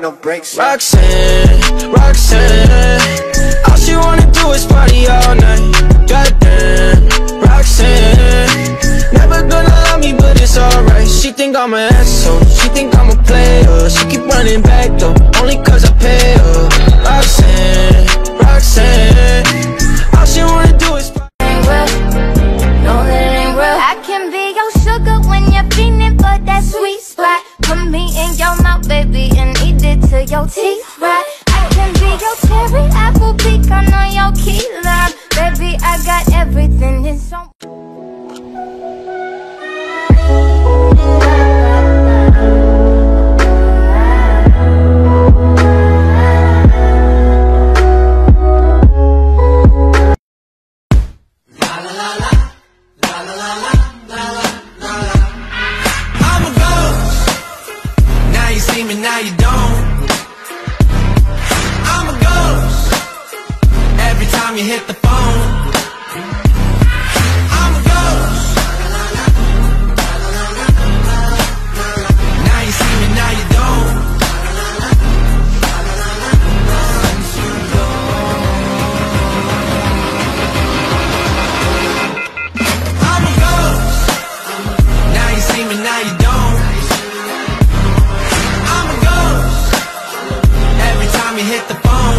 no breaks. Roxanne, Roxanne, all she wanna do is party all night. Goddamn, Roxanne, never gonna love me, but it's alright. She think I'm an asshole, she think I'm a player. She keep running back though, only cause I pay her. Roxanne, Roxanne, all she wanna do is party. I can be your sugar when you're feeling for that sweet spot. Put me in your mouth, baby, and eat it till your teeth rot. I can be your cherry apple pecan on your key lime. Baby, I got everything in some. Now you don't. I'm a ghost. Every time you hit the phone, I'm a ghost. Now you see me, now you don't. I'm a ghost. Now you see me, now you don't. Every time you hit the phone,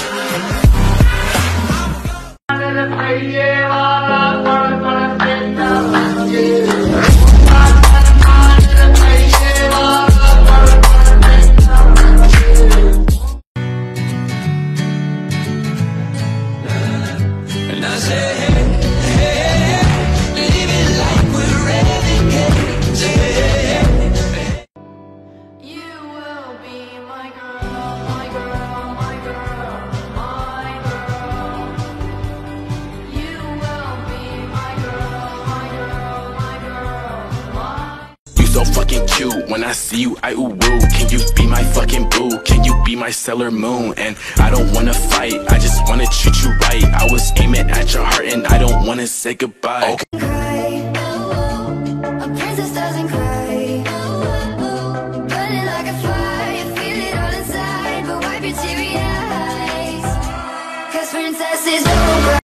and I say, hey, hey, hey, live it like we're renegades. Hey, hey, hey. You will be my girl, my girl, my girl, my girl. You will be my girl, my girl, my girl, my. You so fucking cute. When I see you, I ooh woo. Can you be my fucking boo? Can you be my Sailor Moon? And I don't wanna fight, I just wanna treat you right. I was aiming at your heart and I don't wanna say goodbye. Okay. A princess doesn't cry. Burning like a fire, feel it all inside, but wipe your teary eyes. 'Cause princesses don't